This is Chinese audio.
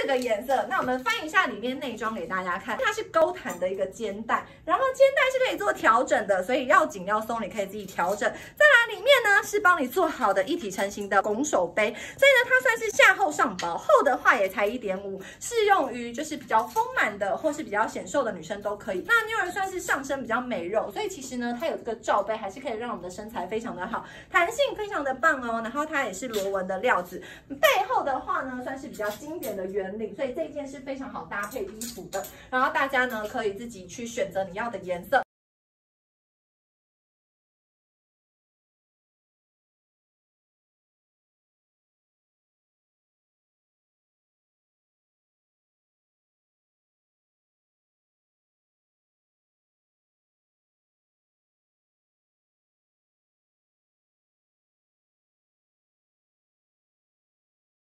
4个颜色。那我们翻一下里面内装给大家看，它是勾弹的一个肩带，然后肩带是可以做调整的，所以要紧要松你可以自己调整。再来里面呢是帮你做好的一体成型的拱手杯，所以呢它算是下厚上薄，厚的话也才1.5，适用于就是比较丰满的或是比较显瘦的女生都可以。那妞儿算是上身比较美肉，所以其实呢它有这个罩杯，还是可以让我们的身材非常的好，弹性非常的棒哦。然后它也是螺纹的料子，背后的话呢算是比较经典的圆领，所以这件是非常好搭配衣服的。然后大家呢可以自己去选择你要的颜色。